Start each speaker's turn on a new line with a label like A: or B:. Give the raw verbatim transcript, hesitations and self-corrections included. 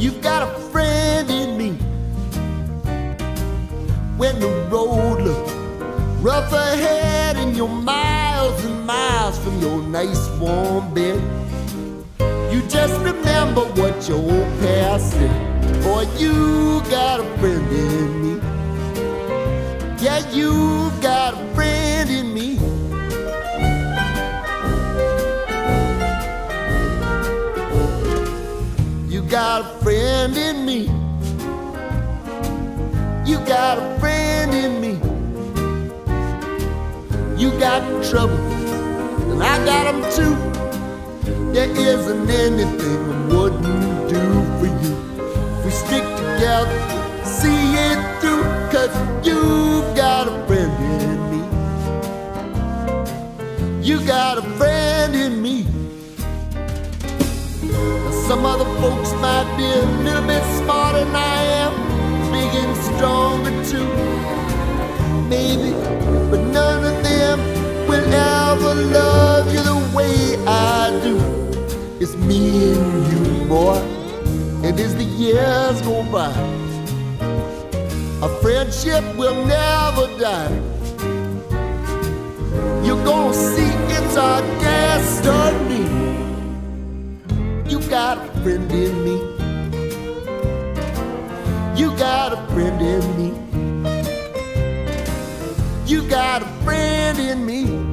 A: You've got a friend in me. When the road looks rough ahead and you're miles and miles from your nice warm bed, you just remember what your old past said. Boy, you got a friend in me. Yeah, you got a friend in me. You got a friend in me. You got a friend in me. You got trouble, and I got them too. There isn't anything I wouldn't do for you. If we stick together, see it through, 'cause you've got a friend in me. You got a friend in me. Now, some other folks might be a little bit smarter than I am, big and stronger too, maybe, but none of them will ever love you the way I do. It's me and you, boy, and as the years go by, our friendship will never die. You're gonna see it's our destiny. You got a friend in me. You got a friend in me. You got a friend in me.